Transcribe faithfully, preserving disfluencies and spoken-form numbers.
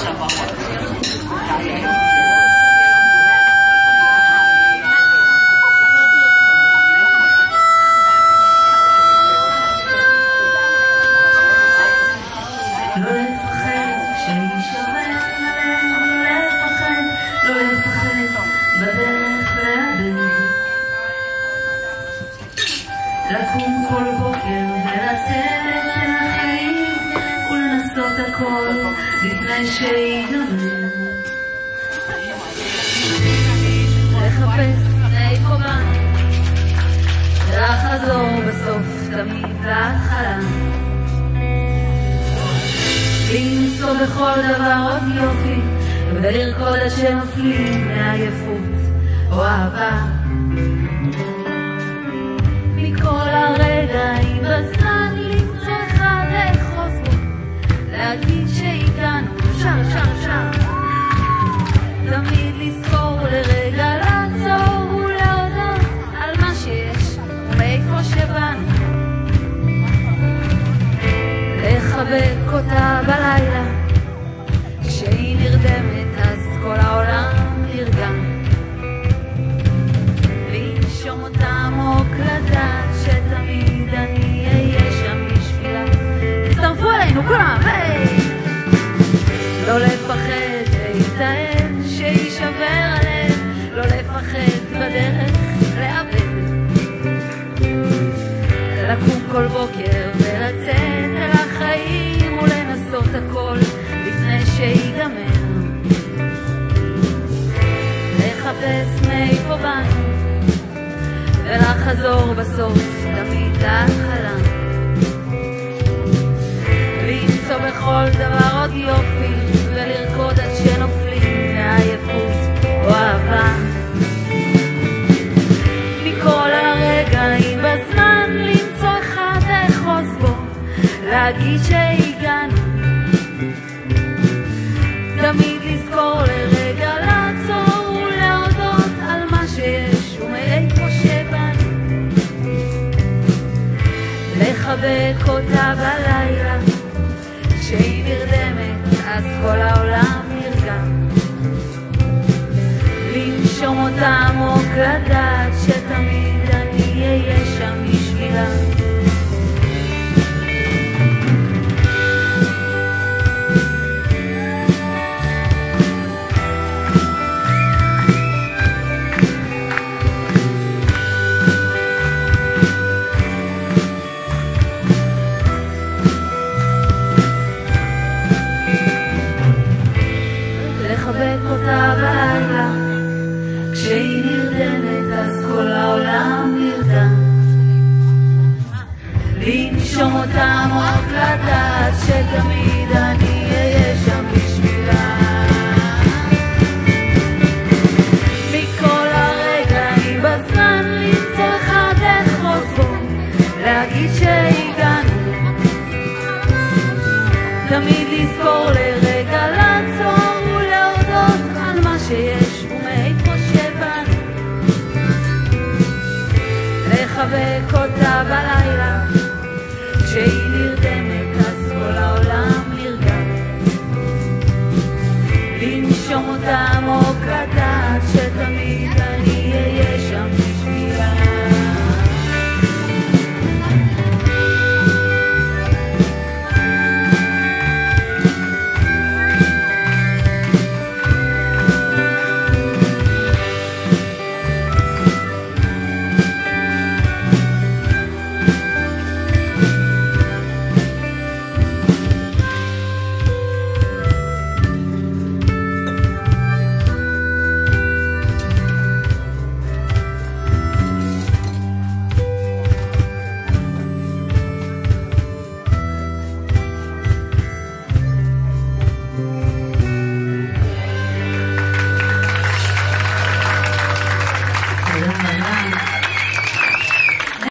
לקום כל בוקר ולצאת אל החיים ולנסות הכל לפני שיגמר, לחפש איפה באנו ולחזור בסוף תמיד להתחלה, למצוא בכל דבר עוד יופי ולרקוד עד שנופלים מעייפות או אהבה. מכל הרגעים בזמן למצוא אחד לאחוז בו, להגיד שהגענו, אפשר, אפשר, אפשר, תמיד לזכור לרגע לעצור ולהודות על מה שיש ומאיפה שבאנו, לחבק אותה בלילה כשהיא נרדמת אז כל העולם נרגע, לנשום אותה עמוק לדעת שתמיד אני אהיה שם בשבילה. תצטרפו אלינו כולם, היי! לא לפחד להתאהב שישבר הלב, לא לפחד בדרך לאבד, לקום כל בוקר ולצאת אל החיים ולנסות הכל לפני שיגמר, לחפש מאיפה באנו ולחזור בסוף תמיד להתחלה, למצוא בכל דבר עוד יופי ולרקוד עד שנופלים מעייפות או אהבה. מכל הרגעים בזמן למצוא אחד לאחוז בו, להגיד שהגענו, תמיד לזכור לרגע לעצור ולהודות על מה שיש ומאיפה שבאנו, לחבק אותה בלילה כשהיא נרדמת אז כל העולם נרגע, לנשום אותה עמוק לדעת שתמיד אני אהיה שם בשבילה. לחבק אותה בלילה כשהיא נרדמת אז כל העולם נרדם, לנשום אותה עמוק לדעת שתמיד אני אהיה שם בשבילה. מכל הרגעים בזמן למצוא אחד לאחוז בו, להגיד שהגענו, תמיד לזכור לרגע